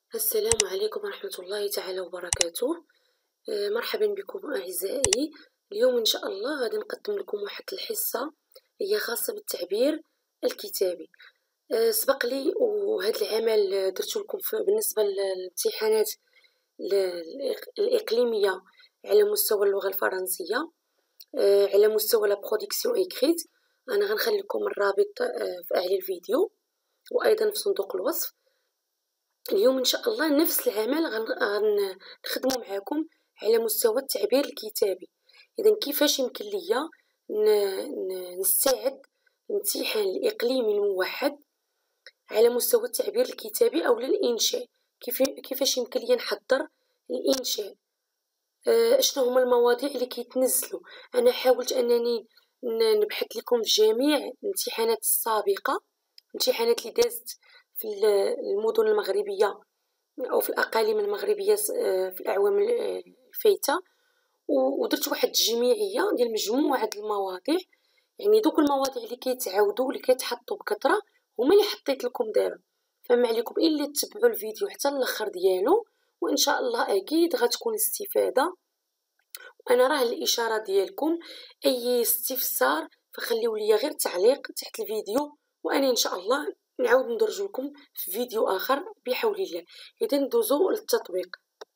السلام عليكم ورحمة الله تعالى وبركاته. مرحبا بكم أعزائي. اليوم إن شاء الله غادي نقدم لكم واحد الحصة هي خاصة بالتعبير الكتابي. سبق لي وهذا العمل درتو لكم بالنسبة للامتحانات الإقليمية على مستوى اللغة الفرنسية، على مستوى لا برودكسيون إيكريت. أنا غنخلي لكم الرابط في أعلى الفيديو وأيضا في صندوق الوصف. اليوم إن شاء الله نفس العمل غنخدمو معاكم على مستوى التعبير الكتابي. إذا كيفاش يمكن ليا نستعد الامتحان الإقليمي الموحد على مستوى التعبير الكتابي أو الإنشاء، كيفاش يمكن ليا نحضر الإنشاء، شنو هما المواضيع اللي كيتنزلوا. أنا حاولت أنني نبحث لكم في جميع الامتحانات السابقة، الامتحانات اللي دازت في المدن المغربية أو في الأقاليم المغربية في الأعوام الفايتة، ودرت واحد الجميعية ديال مجموعة المواضيع. يعني دوك المواضيع اللي كيتعاودوا واللي كيتحطوا بكثرة هما اللي حطيت لكم دابا، فما عليكم إلا تتبعوا الفيديو حتى الاخر ديالو، وإن شاء الله أكيد غتكون استفادة. وأنا راه الإشارة ديالكم أي استفسار فخليو ليا غير تعليق تحت الفيديو، وأنا إن شاء الله نعاود ندرج لكم في فيديو آخر بحول الله. إذا ندوزو للتطبيق.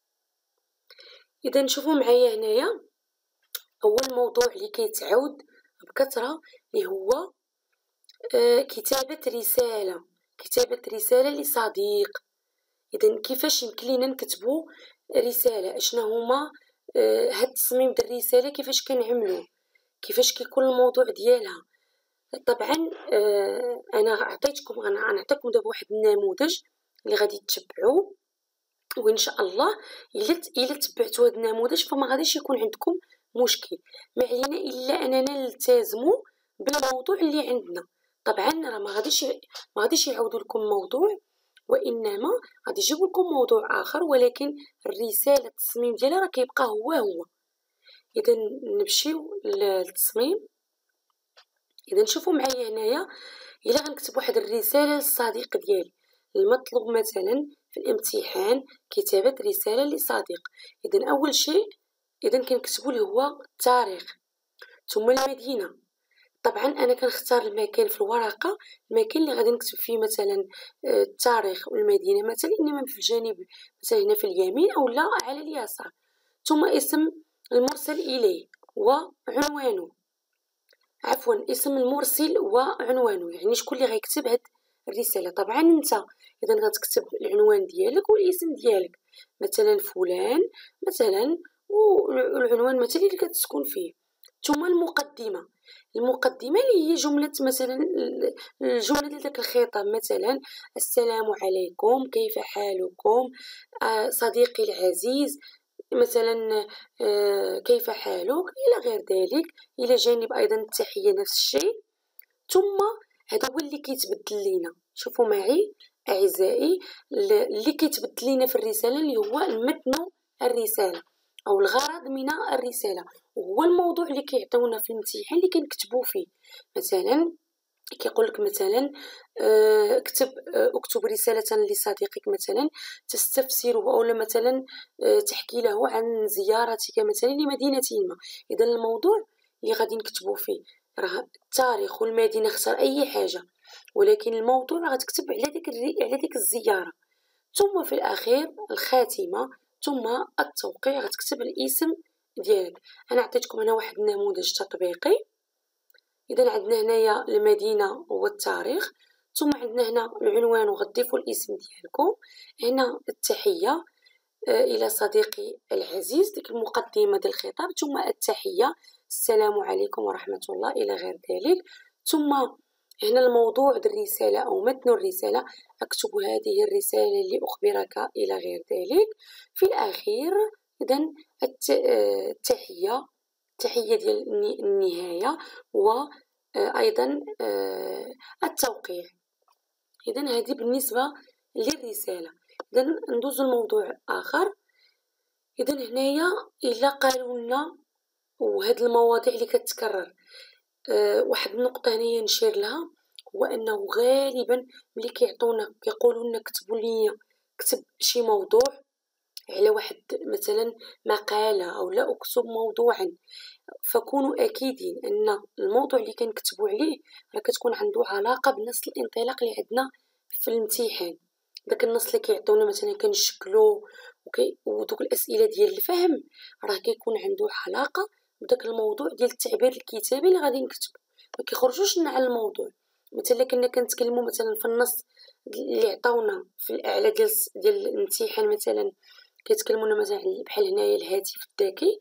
إذا نشوفوا معايا هنايا أول موضوع اللي كيتعاود بكثرة اللي هو كتابة رسالة لصديق. إذا كيفاش يمكن لينا نكتبوا رسالة، اشنا هما هاد التصميم ديال الرسالة، كيفاش كنعملو، كيفاش كيكون الموضوع ديالها. طبعا انا غنعطيكم دابا واحد النموذج اللي غادي تتبعوه، وان شاء الله الا تبعتوا هذا النموذج فما غاديش يكون عندكم مشكل. ما علينا الا اننا نلتزموا بالموضوع اللي عندنا. طبعا راه ما غاديش يعاودوا لكم موضوع، وانما غادي يجيبوا لكم موضوع اخر، ولكن الرساله التصميم ديالها راه كيبقى هو. اذا نمشيو للتصميم. اذا نشوفوا معايا هنايا الا غنكتب واحد الرساله للصديق ديالي، المطلوب مثلا في الامتحان كتابه رساله لصديق. اذا اول شيء كنكتبوا اللي هو التاريخ ثم المدينه. طبعا انا كنختار المكان في الورقه، المكان اللي غادي نكتب فيه مثلا التاريخ والمدينه مثلا انما في الجانب مثلا هنا في اليمين او لا على اليسار، ثم اسم المرسل اليه وعنوانه، عفوا اسم المرسل وعنوانه، يعني شكون اللي غيكتب هاد الرساله. طبعا انت اذا غتكتب العنوان ديالك والاسم ديالك، مثلا فلان مثلا، والعنوان مثلا اللي كتسكن فيه، ثم المقدمه اللي هي جمله مثلا الجمله ديال داك الخطاب، مثلا السلام عليكم، كيف حالكم، صديقي العزيز، مثلا كيف حالك، الى غير ذلك. الى جانب ايضا التحيه نفس الشيء. ثم هذا هو اللي كيتبدل لينا. شوفوا معي اعزائي، اللي كيتبدل لينا في الرساله اللي هو المتن الرساله او الغرض من الرساله، وهو الموضوع اللي كيعطيونا في الامتحان اللي كنكتبوا فيه. مثلا كيقول لك مثلا اكتب رسالة لصديقك مثلا تستفسره، أو مثلا تحكي له عن زيارتك مثلا لمدينة ما. إذا الموضوع اللي غادي نكتبوا فيه راه التاريخ والمدينة، اختار أي حاجة، ولكن الموضوع غتكتب على ديك الزيارة. ثم في الأخير الخاتمة، ثم التوقيع، غتكتب الاسم ديالك. أنا عطيتكم هنا واحد النموذج تطبيقي. إذا عندنا هنايا المدينة والتاريخ، ثم عندنا هنا العنوان وغتضيفوا الاسم ديالكم. هنا التحية إلى صديقي العزيز، ديك المقدمة ديال الخطاب، ثم التحية السلام عليكم ورحمة الله إلى غير ذلك. ثم هنا الموضوع ديال الرسالة أو متن الرسالة، أكتب هذه الرسالة اللي أخبرك إلى غير ذلك. في الأخير إذا التحية ديال النهاية، وأيضا التوقيع. إذن هذه بالنسبة للرسالة. إذن ندوز الموضوع آخر. إذن هنايا إلا قالوا لنا وهاد المواضيع اللي كتكرر، واحد النقطة هنايا نشير لها، هو أنه غالبا ملي كيعطونا كيقولوا لنا اكتب شي موضوع على واحد مثلا مقالة أو لا أكتب موضوعا، فكونوا أكيدين أن الموضوع اللي كنكتبو عليه راه كتكون عنده علاقة بنفس الانطلاق اللي عندنا في الامتحان. داك النص اللي كيعطيونا مثلا كنشكلو ودوك الأسئلة ديال الفهم راه كيكون عنده علاقة بداك الموضوع ديال التعبير الكتابي اللي غادي نكتبو، ما كيخرجوش لنا على الموضوع. مثلا كنا كنتكلموا مثلا في النص اللي عطاونا في الاعلى ديال الامتحان، مثلا كيتكلمونا مثلا بحال هنايا الهاتف الذكي،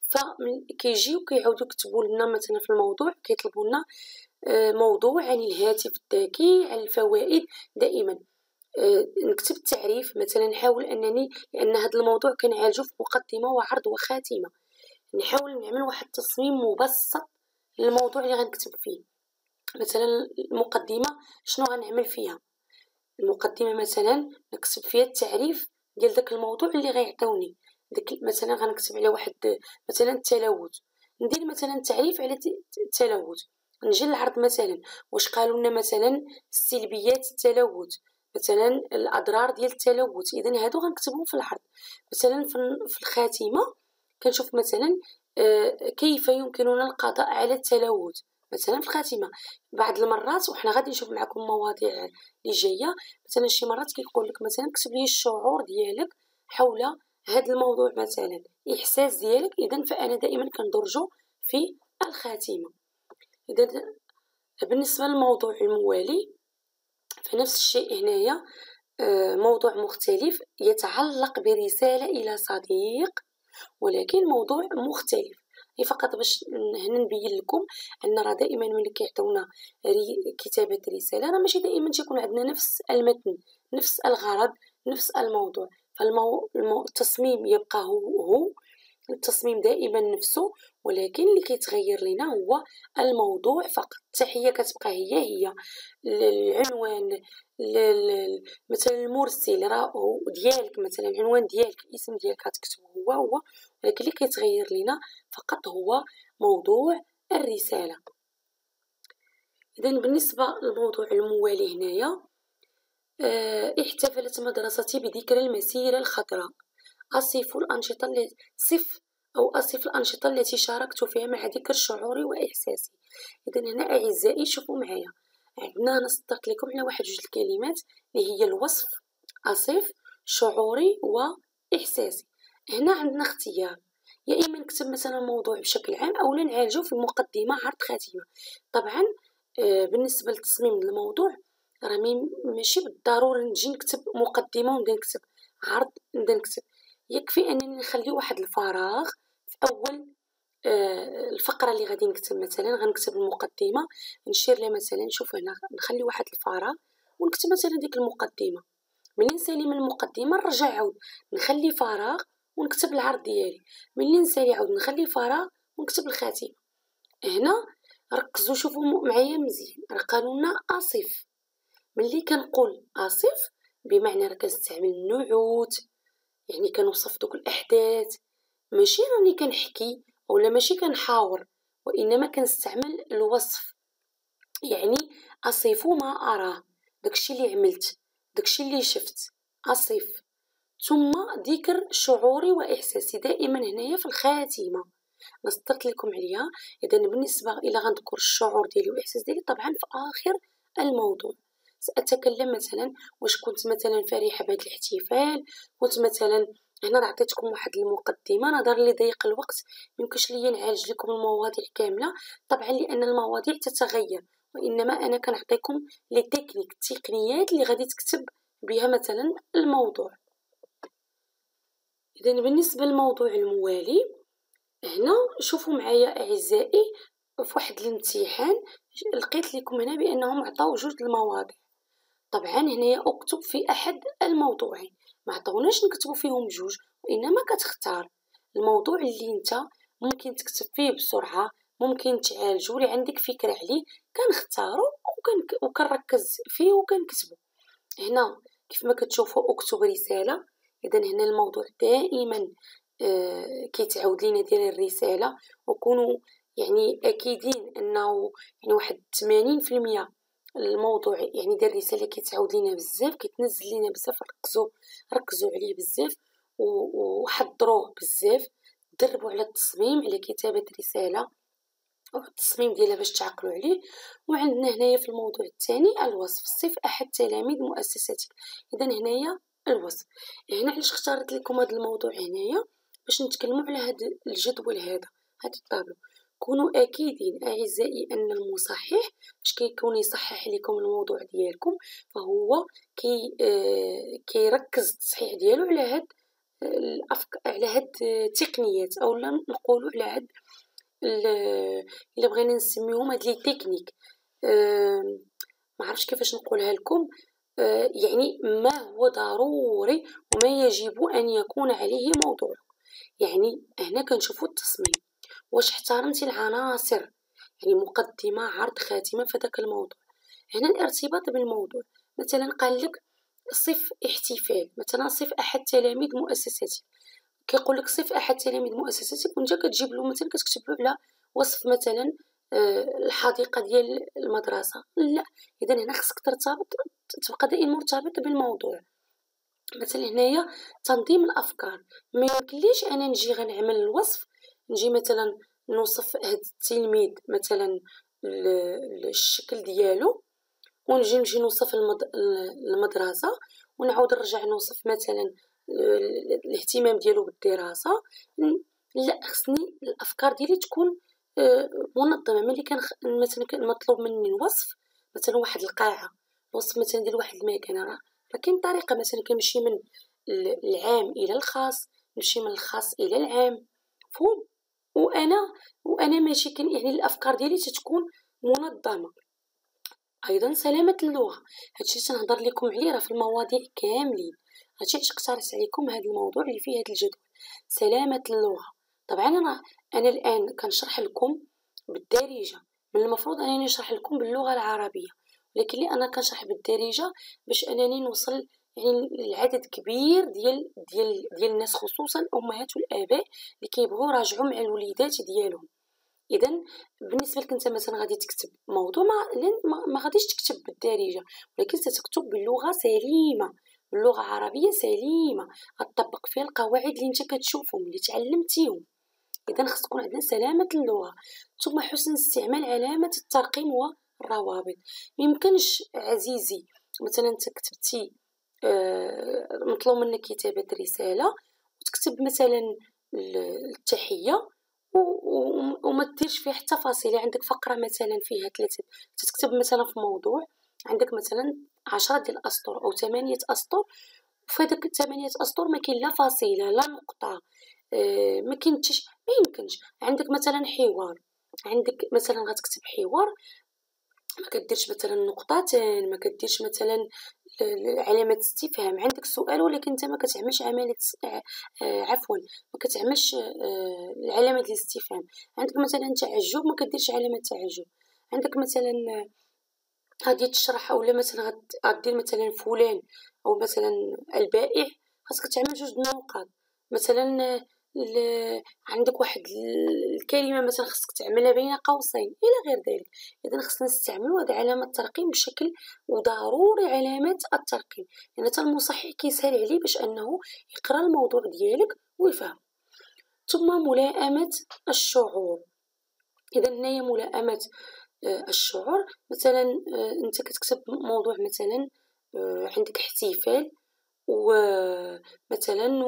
فكيجيو كيعاودوا يكتبوا لنا مثلا في الموضوع كيطلبوا لنا موضوع عن الهاتف الذكي، عن الفوائد. دائما نكتب التعريف مثلا، نحاول انني لان هذا الموضوع كنعالجو في مقدمه وعرض وخاتمه، نحاول نعمل واحد التصميم مبسط للموضوع اللي غنكتب فيه. مثلا المقدمه شنو غنعمل فيها؟ المقدمه مثلا نكتب فيها التعريف ديال داك الموضوع اللي غيعطيوني. داك مثلا غنكتب على واحد مثلا التلوث، ندير مثلا تعريف على التلوث، نجي للعرض مثلا واش قالوا لنا مثلا سلبيات التلوث، مثلا الاضرار ديال التلوث، اذا هادو غنكتبهم في العرض. مثلا في الخاتمه كنشوف مثلا كيف يمكننا القضاء على التلوث مثلا في الخاتمه. بعض المرات وحنا غادي نشوف معكم مواضيع اللي جايه، مثلا شي مرات كيقول لك مثلا كتب لي الشعور ديالك حول هذا الموضوع، مثلا احساس ديالك، اذا فانا دائما كندرجو في الخاتمه. اذا بالنسبه للموضوع الموالي فنفس الشيء هنايا، موضوع مختلف يتعلق برساله الى صديق، ولكن موضوع مختلف. هي فقط باش هنا نبين لكم ان راه دائما ملي كيعطيونا كتابه رساله راه ماشي دائما تيكون عندنا نفس المتن، نفس الغرض، نفس الموضوع. التصميم يبقى هو التصميم دائما نفسه، ولكن اللي كيتغير لنا هو الموضوع فقط. التحيه كتبقى هي العنوان، مثلا المرسل راه ديالك، مثلا العنوان ديالك، الاسم ديالك غتكتبو هو، ولكن اللي كيتغير لنا فقط هو موضوع الرساله. اذا بالنسبه للموضوع الموالي هنايا، احتفلت مدرستي بذكرى المسيره الخضراء، أصف الأنشطة التي شاركت فيها مع ذكر شعوري وإحساسي. إذن هنا أعزائي شوفوا معايا، عندنا نسطرت لكم على واحد جوج الكلمات اللي هي الوصف، أصف، شعوري وإحساسي. هنا عندنا اختيار، يا إما نكتب مثلا الموضوع بشكل عام أو نعالجو في مقدمة عرض خاتمة. طبعا بالنسبة لتصميم الموضوع راه ماشي بالضروري نجي نكتب مقدمة ونبدا نكتب عرض نبدا نكتب، يكفي انني نخلي واحد الفراغ في اول الفقره اللي غادي نكتب. مثلا غنكتب المقدمه، نشير لها مثلا، نشوف هنا نخلي واحد الفراغ ونكتب مثلا ديك المقدمه. ملي نسالي من المقدمه نرجع عاود نخلي فراغ ونكتب العرض ديالي، ملي نسالي عاود نخلي فراغ ونكتب الخاتمه. هنا ركزوا شوفوا معايا مزيان، راه قالوا لنا اصف. ملي كنقول اصف بمعنى راه كنستعمل نعوت، يعني كنوصف دوك الاحداث، ماشي راني كنحكي ولا ماشي كنحاور، وانما كنستعمل الوصف. يعني اصف ما اراه، داكشي اللي عملت، داكشي اللي شفت، اصف. ثم ذكر شعوري واحساسي دائما هنايا في الخاتمه نسطرت لكم عليها. اذا بالنسبه الى غنذكر الشعور ديالي والاحساس ديالي طبعا في اخر الموضوع سأتكلم مثلا واش كنت مثلا فرحة بهذا الاحتفال، كنت مثلا هنا عطيتكم واحد المقدمة نظرا لضيق الوقت ميمكنش ليا نعالج لكم المواضيع كاملة، طبعا لأن المواضيع تتغير، وإنما أنا كنعطيكم لي تكنيك، التقنيات اللي غادي تكتب بها مثلا الموضوع. إذا بالنسبة للموضوع الموالي هنا شوفوا معايا أعزائي، في واحد الامتحان لقيت لكم هنا بأنهم عطاو جوج المواضيع. طبعا هنايا اكتب في احد الموضوعين، ما عطاوناش نكتبوا فيهم جوج، وانما كتختار الموضوع اللي انت ممكن تكتب فيه بسرعه، ممكن تعالجو اللي عندك فكره عليه، كنختارو وكنركز فيه وكنكتبو. هنا كيف ما كتشوفوا اكتب رساله، اذا هنا الموضوع دائما كيتعاود لينا ديال الرساله، وكونوا يعني اكيدين انه يعني واحد 80% الموضوع يعني ديال الرسالة كيتعاود لينا بزاف، كيتنزل لينا بزاف، ركزوا عليه بزاف وحضروه بزاف، دربوا على التصميم، على كتابة رسالة أو التصميم ديالها باش تعقلوا عليه. وعندنا هنايا في الموضوع الثاني الوصف، صف أحد تلاميذ مؤسستك. إذا هنايا الوصف. هنا علاش اختارت لكم هذا الموضوع هنايا باش نتكلموا على هذا الجدول، هذا الطابلو. كونوا أكيدين أعزائي أن المصحح باش كيكون يصحح لكم الموضوع ديالكم فهو كيركز التصحيح ديالو على هاد على هاد التقنيات، أو نقولوا على هاد إلا بغينا نسميهم هاد لي تكنيك. ما عرفتش كيفاش نقولها لكم. يعني ما هو ضروري وما يجب أن يكون عليه موضوع. يعني هنا كنشوفوا التصميم، واش احترمتي العناصر، يعني مقدمة، عرض، خاتمة في داك الموضوع. هنا الارتباط بالموضوع، مثلا قال لك صف احتفال، مثلا صف أحد تلاميذ مؤسستك، كيقول لك صف أحد تلاميذ مؤسستك، وانت كتجيب له مثلا كتكتب له على وصف مثلا الحديقة ديال المدرسة. لا، إذا هنا خصك تبقى دائما مرتبط بالموضوع. مثلا هنايا تنظيم الافكار، ما يمكنليش انا نجي غنعمل الوصف، نجي مثلا نوصف هاد التلميذ مثلا الشكل ديالو، نمشي نوصف المدرسه، ونعاود نرجع نوصف مثلا الاهتمام ديالو بالدراسه. لا، خصني الافكار ديالي تكون منظمه. ملي كان مثلا مطلوب مني الوصف مثلا واحد القاعه، الوصف مثلا ديال واحد المكان، راه كاين طريقه، مثلا كنمشي من العام الى الخاص، نمشي من الخاص الى العام، مفهوم. وانا ماشي يعني الافكار ديالي تتكون منظمه. ايضا سلامه اللغه، هادشي تنهضر لكم عليه راه في المواضيع كاملين، هادشي علاش اقترحت عليكم هذا الموضوع اللي فيه هذا الجدول، سلامه اللغه. طبعا انا الان كنشرح لكم بالدارجه، من المفروض انني نشرح لكم باللغه العربيه، ولكن لي انا كنشرح بالدارجه باش انني نوصل يعني لعدد كبير ديال الناس، خصوصا الامهات والاباء اللي كيبغيو يراجعوا مع الوليدات ديالهم. اذا بالنسبه لك انت مثلا غادي تكتب موضوع ما غاديش تكتب بالدارجه، ولكن ستكتب باللغه سليمه، باللغه عربيه سليمه، غتطبق فيها القواعد اللي انت كتشوفهم اللي تعلمتيهم. اذا خص تكون عندنا سلامه اللغه. ثم حسن استعمال علامه الترقيم والروابط. ميمكنش عزيزي مثلا انت كتبتي مطلوب منك كتابه رساله وتكتب مثلا التحيه وما ديرش فيه حتى فاصله. عندك فقره مثلا فيها 3، تكتب مثلا في موضوع عندك مثلا 10 ديال الاسطر او 8 اسطر، وفي هذوك 8 اسطر ما كاين لا فاصله لا نقطه، ما كاينش، ما يمكنش. عندك مثلا حوار، عندك مثلا غتكتب حوار، ما كديرش مثلا نقطتين، ما كديرش مثلا علامه استفهام. عندك سؤال ولكن انت ما كتعملش عمليه عفوا ما كتعملش العلامه ديال الاستفهام. عندك مثلا تعجب، ما كديرش علامه تعجب. عندك مثلا غادي تشرح اولا مثلا غدير مثلا فلان او مثلا البائع، خاصك تعمل جوج نقاط. مثلا عندك واحد الكلمه مثلا خاصك تعملها بين قوسين الى غير ذلك. اذا خصنا نستعملوا هذه علامه الترقيم بشكل، وضروري علامات الترقيم، لان يعني المصحح كيسهل عليه باش انه يقرا الموضوع ديالك ويفهم. ثم ملائمه الشعور. اذا هنايا ملائمه الشعور، مثلا انت كتكتب موضوع مثلا عندك احتفال ومثلا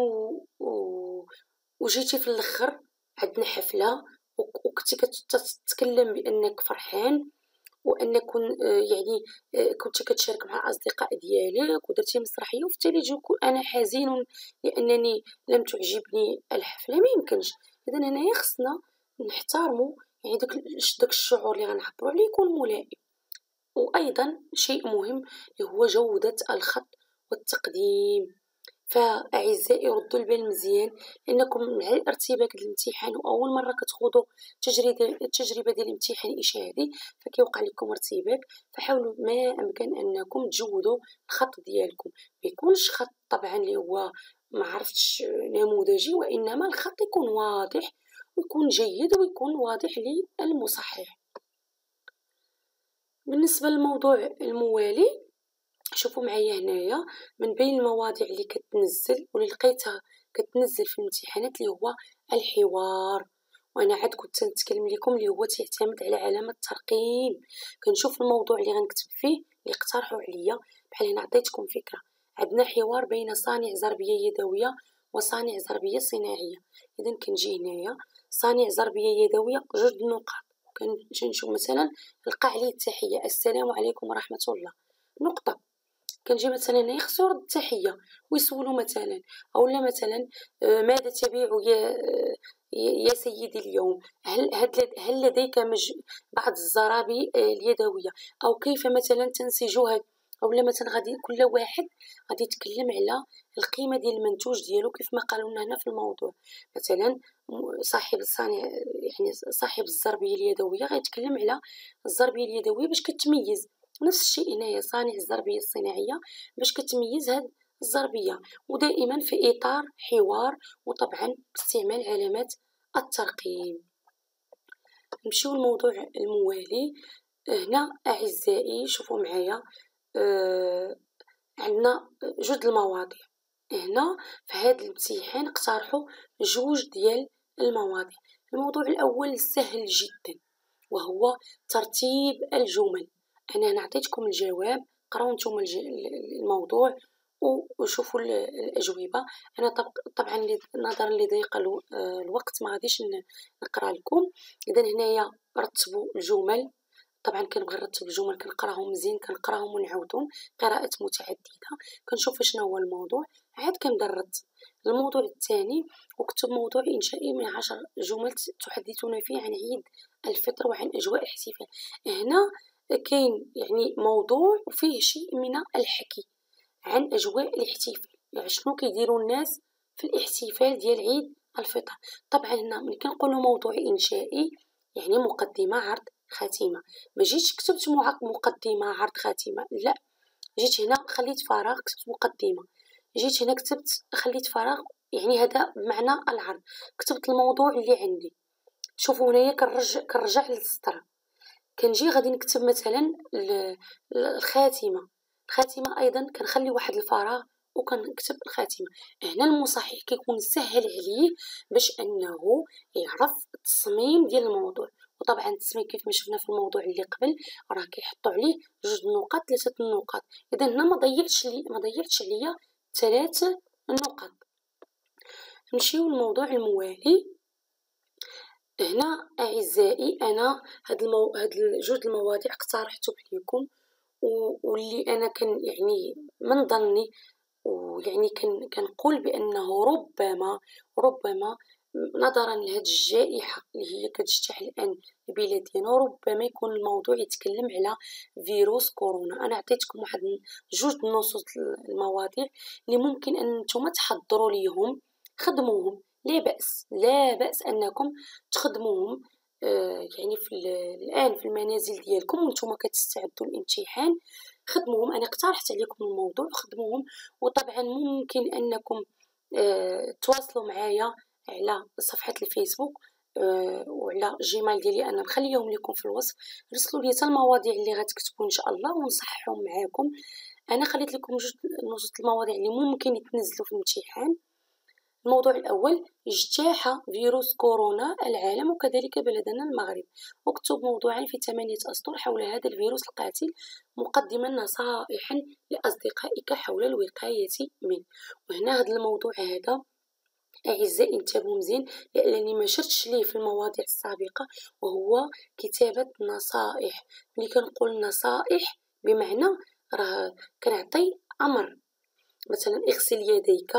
وجيتي في الاخر عندنا حفله وكنتي كتتكلم بانك فرحان وانك يعني كنت كتشارك مع الاصدقاء ديالك ودرتي مسرحيه، وفي التالي يجيك انا حزين لانني لم تعجبني الحفله. ما يمكنش. اذا هنايا خصنا نحترموا يعني داك الشعور اللي غنعبروا عليه يكون ملائم. وايضا شيء مهم هو جوده الخط والتقديم. فاعزائي ردوا البال مزيان، لانكم مع الارتباك ديال الامتحان واول مره كتخوضوا التجربه ديال الامتحان الاشهادي فكيوقع لكم ارتباك. فحاولوا ما امكن انكم تجودوا الخط ديالكم، ما يكونش خط طبعا اللي هو ما عرفتش نموذجي، وانما الخط يكون واضح ويكون جيد ويكون واضح للمصحح. بالنسبة للموضوع الموالي، شوفوا معايا هنايا من بين المواضيع اللي كتنزل واللي لقيتها كتنزل في الامتحانات اللي هو الحوار. وانا عاد كنت نتكلم لكم اللي هو تعتمد على علامة ترقيم. كنشوف الموضوع اللي غنكتب فيه اللي اقترحوا عليا. بحال هنا عطيتكم فكرة، عندنا حوار بين صانع زربية يدوية وصانع زربية صناعية. اذا كنجي هنايا صانع زربية يدوية جوج نقاط، كنشوف مثلا لقى عليه التحية السلام عليكم ورحمة الله نقطة. كنجي مثلا هنايا خصو يرد التحية ويسولو مثلا، اولا مثلا ماذا تبيع يا سيدي اليوم، هل لديك بعض الزرابي اليدوية، او كيف مثلا تنسجها. اولا مثلا غادي كل واحد غادي يتكلم على القيمة ديال المنتوج ديالو كيف ما قالوا لنا هنا في الموضوع. مثلا صاحب الصانع يعني صاحب الزربية اليدوية غيتكلم على الزربية اليدوية باش كتميز. نفس الشيء هنايا صانع الزربية الصناعية باش كتميز هاد الزربية، ودائما في إطار حوار وطبعا باستعمال علامات الترقيم. نمشيو للموضوع الموالي. هنا أعزائي شوفوا معايا عندنا جوج المواضيع. هنا في هذا الامتحان اقترحوا جوج ديال المواضيع. الموضوع الأول سهل جدا وهو ترتيب الجمل. أنا نعطيتكم الجواب، قراو نتوما الموضوع وشوفوا الأجوبة. أنا طبعا نظرا لضيق الوقت ما غاديش نقرا لكم. إذا هنايا رتبوا الجمل. طبعا كنبغي نرتب الجمل، كنقراهم مزيان، كنقراهم ونعاودهم قراءة متعددة، كنشوف شنو هو الموضوع، عاد كنبدا نرتب. الموضوع الثاني اكتب موضوع إنشائي من 10 جمل تحدثون فيه عن عيد الفطر وعن أجواء الاحتفال. هنا كاين يعني موضوع وفيه شيء من الحكي عن أجواء الاحتفال، يعني شنو كيديروا الناس في الاحتفال ديال عيد الفطر. طبعا هنا ملي كنقولوا موضوع إنشائي يعني مقدمة عرض خاتمة. ما جيتش كتبت مقدمة عرض خاتمة، لا، جيت هنا خليت فراغ كتبت مقدمة، جيت هنا كتبت خليت فراغ، يعني هذا بمعنى العرض. كتبت الموضوع اللي عندي. شوفوا هنايا كنرجع للسطر، كنجي غادي نكتب مثلا الخاتمة. الخاتمة أيضا كنخلي واحد الفراغ وكنكتب الخاتمة. هنا المصحح كيكون سهل عليه باش أنه يعرف التصميم ديال الموضوع. وطبعا التصميم كيف ما شفنا في الموضوع اللي قبل راه كيحطوا عليه 2 نقاط 3 نقاط. إذا هنا ما ضيعتش عليا 3 نقاط. نمشيو للموضوع الموالي. هنا أعزائي أنا هاد جوج المواضيع اقترحتهم عليكم، واللي أنا يعني من ظني ويعني كنقول بأنه ربما نظرا لهاد الجائحة اللي هي كتجتاح الآن البلاد ديالنا، ربما يكون الموضوع يتكلم على فيروس كورونا. أنا عطيتكم واحد جوج نصوص المواضيع اللي ممكن أن نتوما تحضروا ليهم، خدموهم، لا بأس أنكم تخدموهم يعني الآن في المنازل ديالكم وانتم كتستعدوا الامتحان. خدموهم، أنا اقترحت عليكم الموضوع، خدموهم. وطبعا ممكن أنكم تواصلوا معايا على صفحة الفيسبوك وعلى جيميل ديالي، أنا نخليهم لكم في الوصف. رسلوا لي المواضيع اللي غتكتبوا إن شاء الله ونصححهم معاكم. أنا خليت لكم جوج نصوص المواضيع اللي ممكن يتنزلوا في الامتحان. الموضوع الأول اجتاح فيروس كورونا العالم وكذلك بلدنا المغرب، واكتب موضوعا في 8 أسطر حول هذا الفيروس القاتل، مقدما نصائحا لأصدقائك حول الوقاية منه. وهنا هذا الموضوع هذا أعزائي انتبهوا مزيان لأنني ما شرتش ليه في المواضيع السابقة، وهو كتابة نصائح. ملي كنقول نصائح بمعنى راه كنعطي أمر، مثلا اغسل يديك،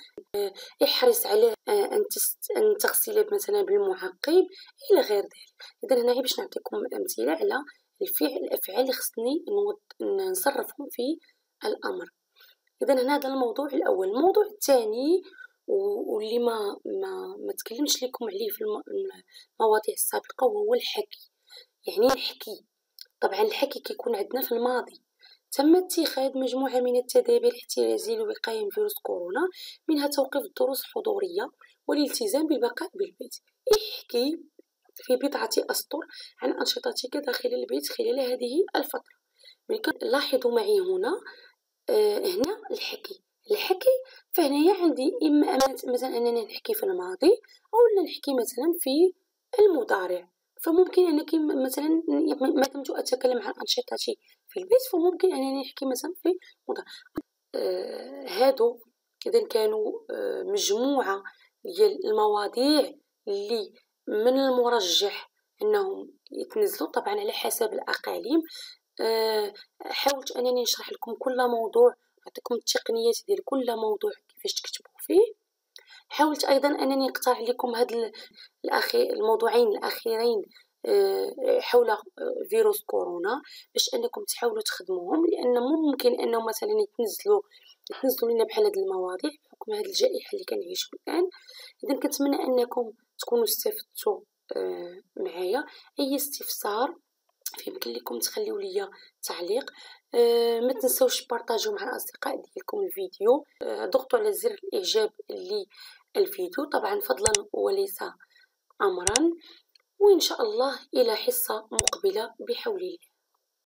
احرص على أن تغسل مثلا بالمعقم إلى غير ذلك. إذا هنا باش نعطيكم أمثلة على الأفعال اللي خصني نصرفهم في الأمر. إذا هنا هذا الموضوع الأول. الموضوع الثاني واللي ما تكلمش لكم عليه في المواضيع السابقة وهو الحكي. يعني نحكي. طبعا الحكي كيكون عندنا في الماضي. تم اتخاذ مجموعة من التدابير الاحترازية للوقاية من فيروس كورونا، منها توقيف الدروس الحضورية والالتزام بالبقاء بالبيت. احكي في بضعة أسطر عن أنشطتك داخل البيت خلال هذه الفترة. لاحظوا معي هنا هنا الحكي فهنايا عندي إما مثلا أنني نحكي في الماضي أو نحكي مثلا في المضارع. فممكن أنك مثلا ما دمت أتكلم عن أنشطتي في البيت فممكن أنني نحكي مثلا في المضارع. هادو إذا كانوا مجموعة ديال المواضيع اللي من المرجح أنهم يتنزلوا طبعا على حسب الأقاليم. حاولت أنني نشرح لكم كل موضوع، نعطيكم التقنيات ديال كل موضوع كيفاش تكتبوا فيه. حاولت أيضا أنني نقترح لكم هاد الموضوعين الأخيرين حول فيروس كورونا باش أنكم تحاولوا تخدموهم، لأن ممكن أنهم مثلا يتنزلوا لنا بحال هاد المواضيع بحكم هاد الجائحة اللي كنعيشوا الآن. إذا كنتمنى أنكم تكونوا استفدتوا معايا. أي استفسار يمكن لكم تخليوا لي تعليق. ما تنسوش تبارطاجوا مع الاصدقاء ديالكم الفيديو. ضغطوا على زر الاعجاب للفيديو طبعا فضلا وليس امرا، وان شاء الله الى حصه مقبله بحول الله.